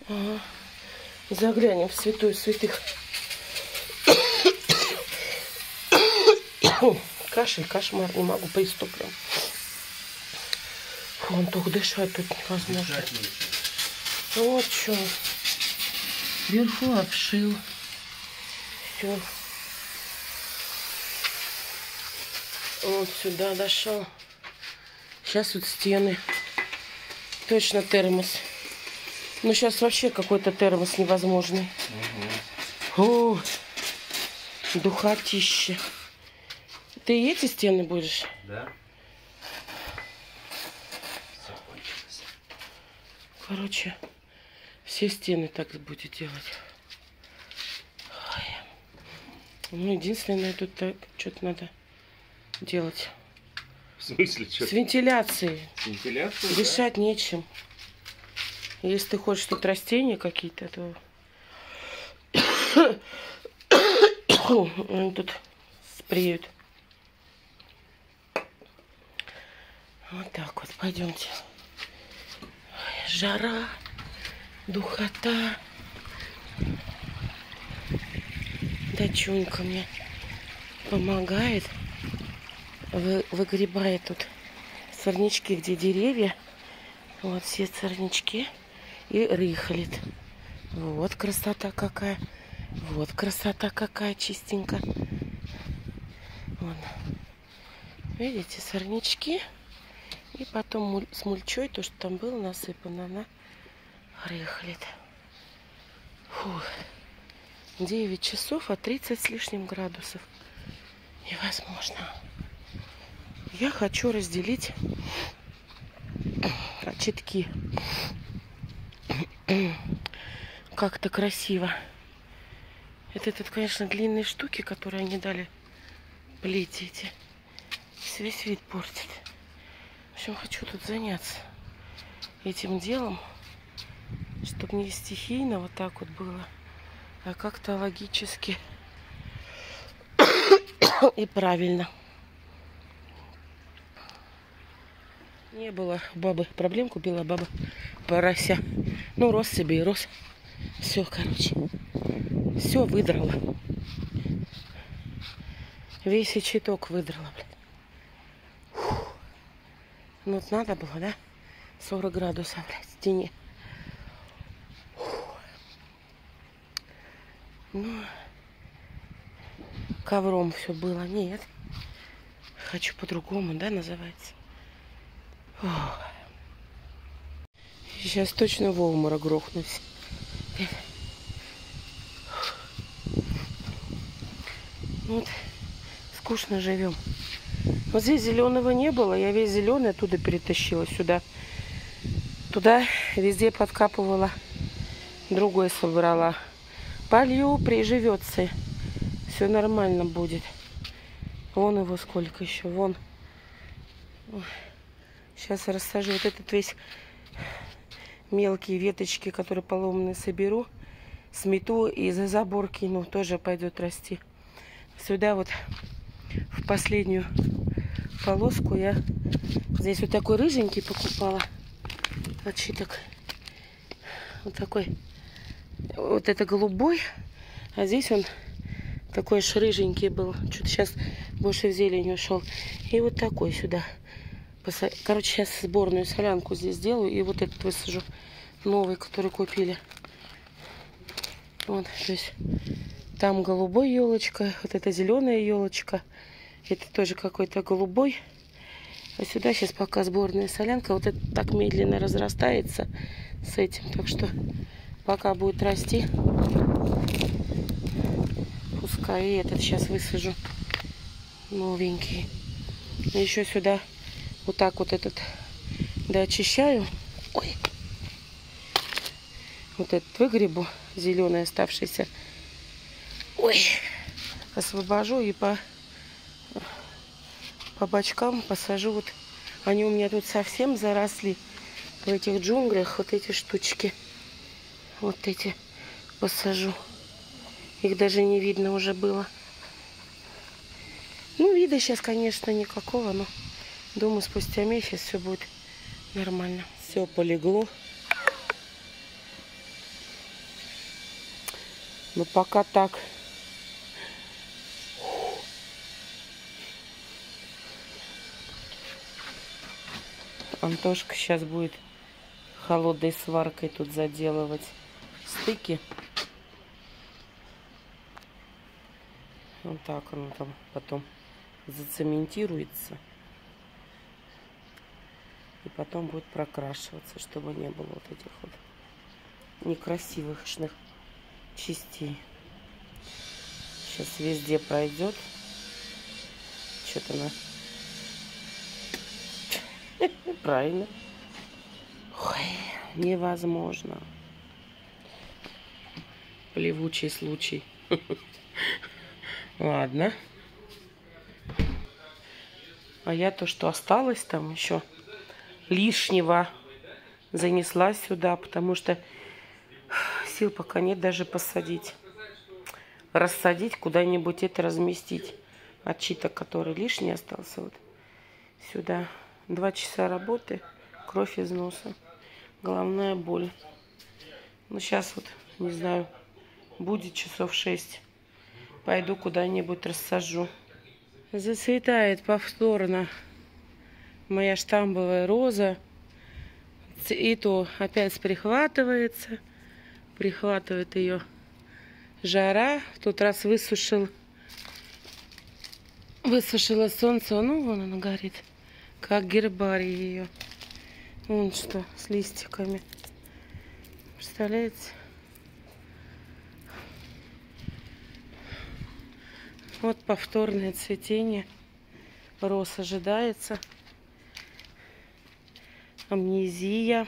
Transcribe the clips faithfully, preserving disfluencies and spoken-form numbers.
Ага. Заглянем в святую святых. Кашель, кошмар, не могу, приступлю. Вон только дышать тут невозможно. Вот что. Вверху обшил. Все. Вот сюда дошел. Сейчас вот стены. Точно термос. Ну сейчас вообще какой-то термос невозможный. Угу. О, духотище. Ты эти стены будешь? Да. Короче, все стены так будет делать. Ой. Ну, единственное, тут так что-то надо делать. В смысле, что? С вентиляцией. С вентиляцией, дышать да? нечем. Если ты хочешь тут растения какие-то, то они тут спреют. Вот так вот, пойдемте. Жара, духота. Дочунька мне помогает. Вы, выгребает тут сорнячки, где деревья. Вот все сорнячки. И рыхлит. Вот красота какая. Вот красота какая, чистенько. Вон. Видите, сорнячки. И потом муль, с мульчой, то, что там было насыпано, она рыхлит. Фух. девять часов, а тридцать с лишним градусов. Невозможно. Я хочу разделить очитки. Как-то красиво. Это тут, конечно, длинные штуки, которые они дали плети эти. Весь вид портит. В общем, хочу тут заняться этим делом, чтобы не стихийно вот так вот было, а как-то логически и правильно. Не было бабы проблем, купила баба порося. Ну, рос себе и рос. Все, короче. Все выдрала. Весь очиток выдрала, блин. Фух. Ну, вот надо было, да? сорок градусов, блядь, в стене. Фух. Ну, ковром все было. Нет. Хочу по-другому, да, называется. Фух. Сейчас точно в обморок грохнусь. Вот, скучно живем. Вот здесь зеленого не было. Я весь зеленый оттуда перетащила сюда. Туда везде подкапывала. Другой собрала. Полью, приживется. Все нормально будет. Вон его сколько еще. Вон. Сейчас рассажу вот этот весь мелкие веточки, которые поломанные, соберу. Смету и за забор кину. Тоже пойдет расти. Сюда вот в последнюю полоску я здесь вот такой рыженький покупала. Очиток. Вот такой. Вот это голубой. А здесь он такой аж рыженький был. Что-то сейчас больше в зелень ушел. И вот такой сюда. Короче, сейчас сборную солянку здесь сделаю. И вот этот высажу. Новый, который купили. Вот, то есть там голубой елочка. Вот это зеленая елочка. Это тоже какой-то голубой. А сюда сейчас пока сборная солянка. Вот это так медленно разрастается с этим. Так что пока будет расти, пускай и этот сейчас высажу. Новенький. И еще сюда вот так вот этот доочищаю. Ой. Вот этот выгребу. Зеленый оставшийся. Ой. Освобожу и по... по бочкам посажу. Вот они у меня тут совсем заросли в этих джунглях. Вот эти штучки. Вот эти посажу. Их даже не видно уже было. Ну, вида сейчас, конечно, никакого, но думаю, спустя месяц все будет нормально. Все полегло. Но пока так. Антошка сейчас будет холодной сваркой тут заделывать стыки. Вот так оно там потом зацементируется. И потом будет прокрашиваться, чтобы не было вот этих вот некрасивых частей. Сейчас везде пройдет. Что-то на... Правильно. Ой, невозможно. Плевучий случай. Ладно. А я то, что осталось там еще лишнего, занесла сюда, потому что сил пока нет даже посадить. Рассадить, куда-нибудь это разместить. Отчиток, который лишний остался, вот сюда. Два часа работы, кровь из носа, головная боль. Ну, сейчас вот, не знаю, будет часов шесть. Пойду куда-нибудь рассажу. Зацветает повторно моя штамбовая роза. И то опять прихватывается. Прихватывает ее жара. В тот раз высушил. Высушило солнце. Ну, вон она горит. Как гербарий ее. Вон что, с листиками. Представляете? Вот повторное цветение. Роз ожидается. Амнезия.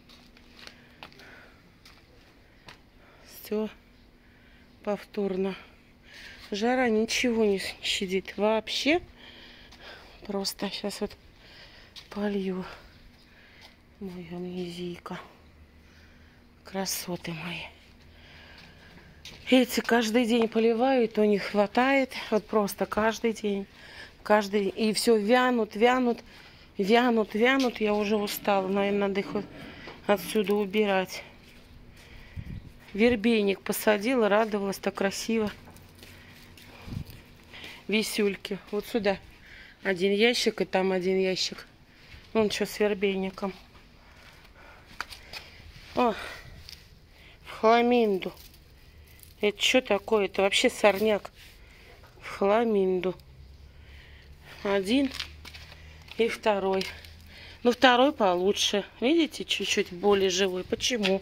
Все повторно. Жара ничего не щадит вообще. Просто сейчас вот полью мою амнезийка. Красоты мои. Эти каждый день поливаю, и то не хватает. Вот просто каждый день. Каждый... И все вянут, вянут, вянут, вянут. Я уже устала. Наверное, надо их отсюда убирать. Вербейник посадила, радовалась, так красиво. Висюльки. Вот сюда. Один ящик, и там один ящик. Вон что с вербейником. О, фламинду. Это что такое? Это вообще сорняк. Фламинду. Один и второй. Ну, второй получше. Видите, чуть-чуть более живой. Почему?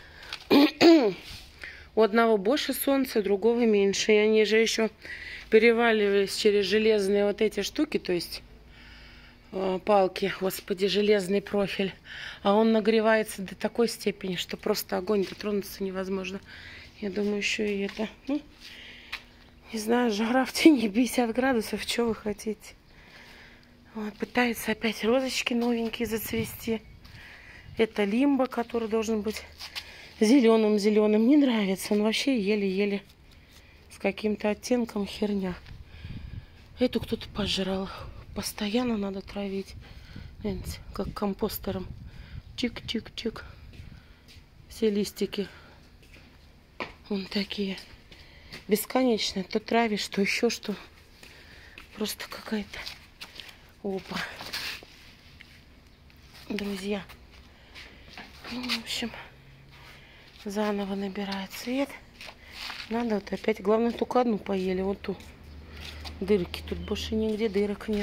У одного больше солнца, у другого меньше. И они же еще переваливались через железные вот эти штуки, то есть э, палки, господи, железный профиль. А он нагревается до такой степени, что просто огонь дотронуться невозможно. Я думаю, еще и это, ну, не знаю, жара в тени пятьдесят градусов, что вы хотите. Вот, пытается опять розочки новенькие зацвести. Это лимба, который должен быть зеленым-зеленым. Не нравится, он вообще еле-еле с каким-то оттенком херня. Эту кто-то пожрал. Постоянно надо травить. Видите, как компостером. Чик-чик-чик. Все листики. Вон такие. Бесконечно. То травишь, то еще что. Просто какая-то... Опа. Друзья. Ну, в общем, заново набирает цвет. Надо вот опять. Главное, только одну поели. Вот ту. Дырки. Тут больше нигде дырок нет.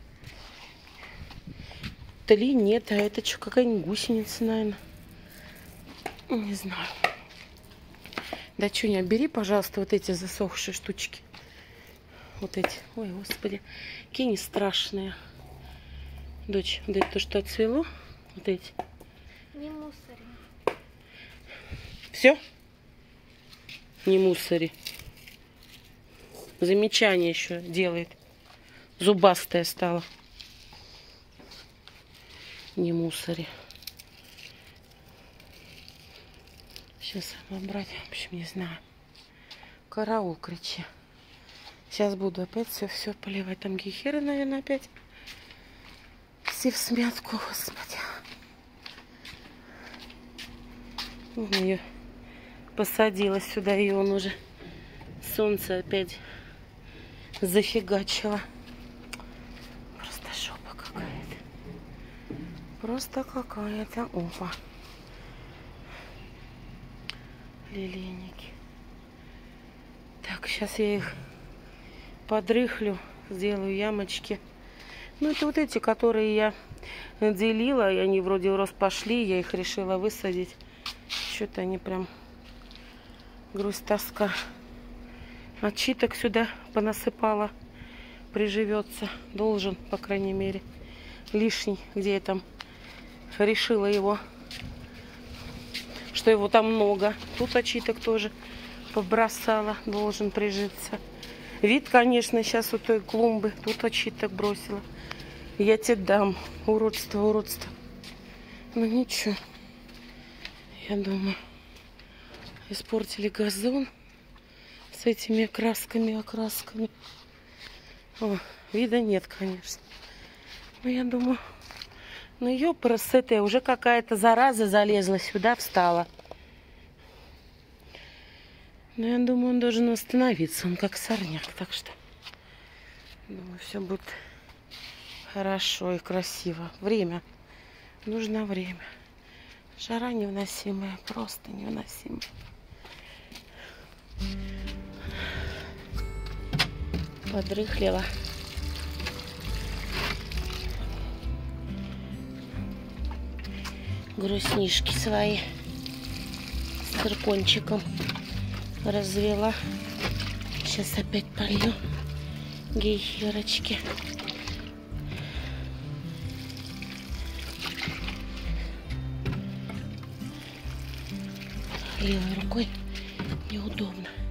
Тли нет. А это что, какая-нибудь гусеница, наверное. Не знаю. Да что, не бери, пожалуйста, вот эти засохшие штучки. Вот эти. Ой, господи. Какие они страшные. Дочь, вот это то, что отцвело. Вот эти. Не мусори. Все? Не мусори. Замечание еще делает. Зубастая стала. Не мусори. Сейчас набрать. В общем, не знаю. Караул, кричи. Сейчас буду опять все-все поливать. Там гехеры, наверное, опять. Все в смятку, господи. Он ее посадила сюда, и он уже Солнце опять зафигачило. Просто жопа какая-то. Просто какая-то. Опа. Лилейники. Так, сейчас я их подрыхлю, сделаю ямочки. Ну, это вот эти, которые я делила, и они вроде в рост пошли, я их решила высадить. Что-то они прям грусть, тоска. Отчиток сюда понасыпала, приживется, должен, по крайней мере, лишний, где я там решила его, что его там много. Тут отчиток тоже побросала, должен прижиться. Вид, конечно, сейчас у той клумбы, тут отчиток бросила. Я тебе дам, уродство, уродство. Ну ничего, я думаю, испортили газон с этими красками, окрасками. О, вида нет, конечно. Но я думаю, ну ёпрст, с этой уже какая-то зараза залезла сюда, встала. Но я думаю, он должен восстановиться, он как сорняк, так что думаю, все будет хорошо и красиво. Время, нужно время. Жара невыносимая, просто невыносимая. Подрыхлила. Грустнишки свои с циркончиком развела. Сейчас опять полью гейхерочки. Левой рукой неудобно.